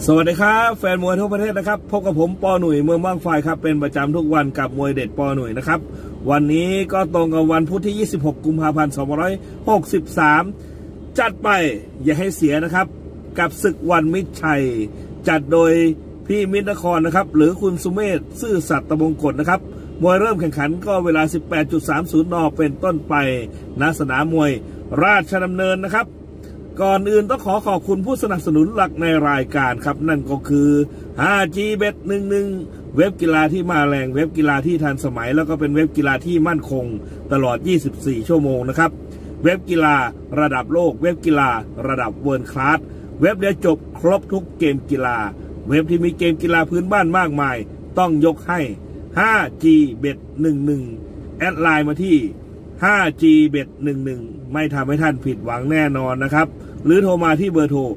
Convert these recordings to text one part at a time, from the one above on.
สวัสดีครับแฟนมวยทั่วประเทศนะครับพบกับผมปอหนุ่ยเมืองบางไฟครับเป็นประจำทุกวันกับมวยเด็ดปอหนุ่ยนะครับวันนี้ก็ตรงกับวันพุธที่26กุมภาพันธ์2563จัดไปอย่าให้เสียนะครับกับศึกวันมิตรชัยจัดโดยพี่มิตรนครนะครับหรือคุณสุเมธซื่อสัตย์ตะบงกฎนะครับมวยเริ่มแข่งขันก็เวลา 18.30 น.เป็นต้นไปณสนามมวยราชดำเนินนะครับก่อนอื่นต้องขอบคุณผู้สนับสนุนหลักในรายการครับนั่นก็คือ 5G Bet 11เว็บกีฬาที่มาแรงเว็บกีฬาที่ทันสมัยแล้วก็เป็นเว็บกีฬาที่มั่นคงตลอด24ชั่วโมงนะครับเว็บกีฬาระดับโลกเว็บกีฬาระดับเวิลด์คลาสเว็บเดียวจบครบทุกเกมกีฬาเว็บที่มีเกมกีฬาพื้นบ้านมากมายต้องยกให้ 5G Bet 11แอดไลน์มาที่ 5G Bet 11ไม่ทำให้ท่านผิดหวังแน่นอนนะครับหรือโทรมาที่เบอร์โทร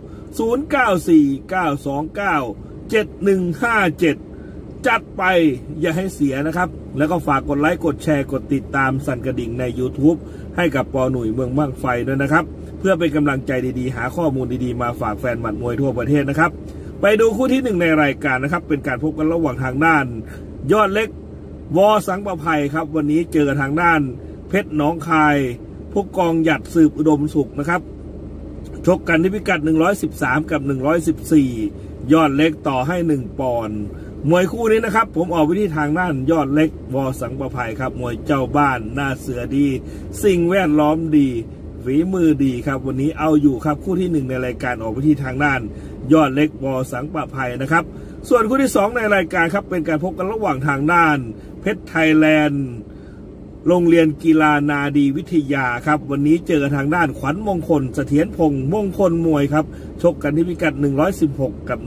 0949297157 จัดไปอย่าให้เสียนะครับแล้วก็ฝากกดไลค์กดแชร์กดติดตามสั่นกระดิ่งใน YouTube ให้กับปอหนุ่ยเมืองบ้างไฟด้วยนะครับเพื่อเป็นกำลังใจดีๆหาข้อมูลดีๆมาฝากแฟนหมัดมวยทั่วประเทศนะครับไปดูคู่ที่1ในรายการนะครับเป็นการพบกันระหว่างทางด้านยอดเล็กวอสังประภัยครับวันนี้เจอทางด้านเพชรหนองคายผู้กองหยัดสืบอุดมสุขนะครับชกกันที่พิกัด113กับ114ยอดเล็กต่อให้1ปอนด์มวยคู่นี้นะครับผมออกไปที่ทางด้านยอดเล็กวอสังประภัยครับมวยเจ้าบ้านหน้าเสือดีสิ่งแวดล้อมดีฝีมือดีครับวันนี้เอาอยู่ครับคู่ที่1ในรายการออกไปที่ทางด้านยอดเล็กวอสังประภัยนะครับส่วนคู่ที่2ในรายการครับเป็นการพบกันระหว่างทางด้านเพชรไทยแลนด์โรงเรียนกีฬานาดีวิทยาครับวันนี้เจอทางด้านขวัญมงคลเสถียรพงษ์มงคลมวยครับชกกันที่พิกัด116กับ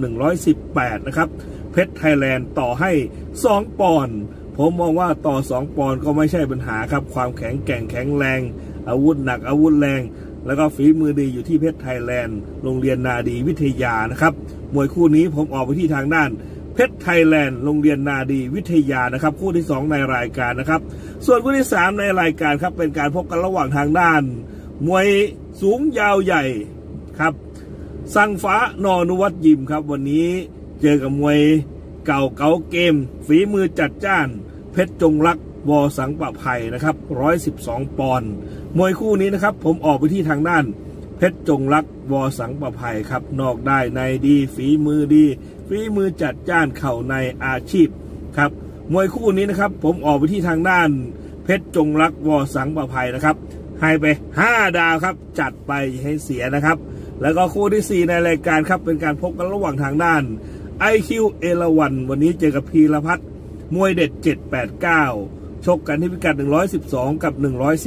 118นะครับเพชรไทยแลนด์ต่อให้2ปอนด์ผมมองว่าต่อ2ปอนด์ก็ไม่ใช่ปัญหาครับความแข็งแกร่งแข็งแรงอาวุธหนักอาวุธแรงแล้วก็ฝีมือดีอยู่ที่เพชรไทยแลนด์โรงเรียนนาดีวิทยานะครับมวยคู่นี้ผมออกไปที่ทางด้านเพชรไทยแลนด์โรงเรียนนาดีวิทยานะครับคู่ที่2ในรายการนะครับส่วนคู่ที่3ในรายการครับเป็นการพบกันระหว่างทางด้านมวยสูงยาวใหญ่ครับสังฟ้านอนุวัฒน์ยิมครับวันนี้เจอกับมวยเก่าเกมฝีมือจัดจ้านเพชรจงรักวอสังประภัยนะครับ112ปอนด์มวยคู่นี้นะครับผมออกไปที่ทางด้านเพชรจงรักวอสังประภัยครับนอกได้ในดีฝีมือดีฝีมือจัดจ้านเข่าในอาชีพครับมวยคู่นี้นะครับผมออกไปที่ทางด้านเพชรจงรักวอสังประภัยนะครับให้ไป5ดาวครับจัดไปให้เสียนะครับแล้วก็คู่ที่4ในรายการครับเป็นการพบกันระหว่างทางด้าน IQ เอราวัณวันนี้เจอกับพีรพัฒน์มวยเด็ด789ชกกันที่พิกัด112กับ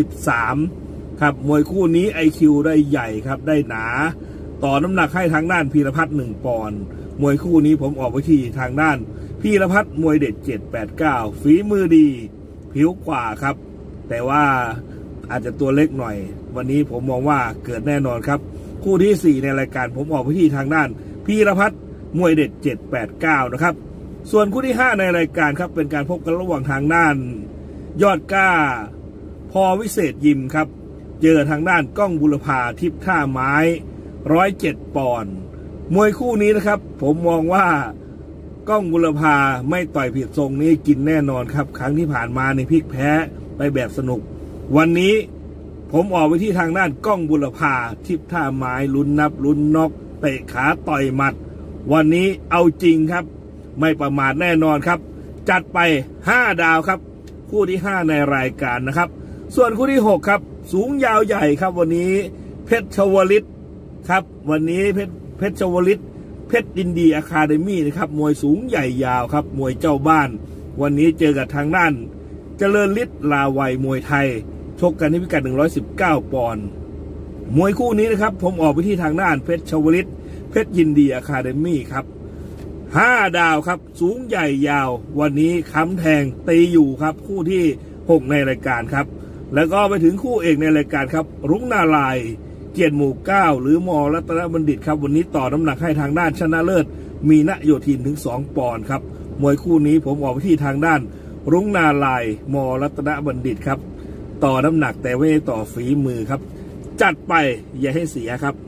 113ครับมวยคู่นี้ IQ ได้ใหญ่ครับได้หนาต่อน้ำหนักให้ทางด้านพีรพัฒน์1ปอนด์มวยคู่นี้ผมออกไปที่ทางด้านพีรพัฒน์มวยเด็ด789ฝีมือดีผิวกว่าครับแต่ว่าอาจจะตัวเล็กหน่อยวันนี้ผมมองว่าเกิดแน่นอนครับคู่ที่4ในรายการผมออกไปที่ทางด้านพีรพัฒน์มวยเด็ด789นะครับส่วนคู่ที่5ในรายการครับเป็นการพบกันระหว่างทางด้านยอดกล้าพอวิเศษยิมครับเจอทางด้านก้องบุรพาทิพย์ท่าไม้107ปอนด์มวยคู่นี้นะครับผมมองว่าก้องบุรพาไม่ต่อยผิดทรงนี้กินแน่นอนครับครั้งที่ผ่านมาในพลิกแพ้ไปแบบสนุกวันนี้ผมออกไปที่ทางด้านก้องบุรพาทิพย์ท่าไม้ลุ้นนับลุ้นน็อกเตะขาต่อยหมัดวันนี้เอาจริงครับไม่ประมาทแน่นอนครับจัดไป5ดาวครับคู่ที่5ในรายการนะครับส่วนคู่ที่6ครับสูงยาวใหญ่ครับวันนี้เพชรชวลิตครับวันนี้เพชรชวลิตเพชรดินดีอะคาเดมี่นะครับมวยสูงใหญ่ยาวครับมวยเจ้าบ้านวันนี้เจอกับทางด้านเจริญฤทธิ์ลาวัยมวยไทยชกกันที่พิกัด119ปอนด์มวยคู่นี้นะครับผมออกไปที่ทางด้านเพชรชวลิตเพชรยินดีอะคาเดมี่ครับ5ดาวครับสูงใหญ่ยาววันนี้ค้ำแทงตีอยู่ครับคู่ที่6ในรายการครับแล้วก็ไปถึงคู่เอกในรายการครับรุ้งนาลายเกียรติหมู่9หรือมอรัตนบัณฑิตครับวันนี้ต่อน้ำหนักให้ทางด้านชนะเลิศมีณโยธินถึง2ปอนด์ครับมวยคู่นี้ผมออกไปที่ทางด้านรุ้งนาลายมอรัตนบัณฑิตครับต่อน้ำหนักแต่ไม่ต่อฝีมือครับจัดไปอย่าให้เสียครับ